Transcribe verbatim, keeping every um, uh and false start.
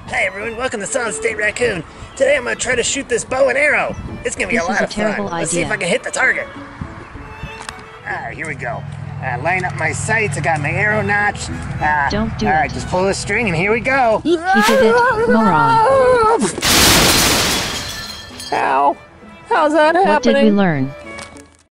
Hey everyone, welcome to Solid State Raccoon. Today I'm gonna try to shoot this bow and arrow. It's gonna be This a lot is a of fun. terrible Let's see if idea. I can hit the target. Alright, here we go. Uh, line up my sights, I got my arrow notch. Uh, Don't do Alright, it. just pull the string and here we go. He did it, moron. How? How's that happening? What did we learn?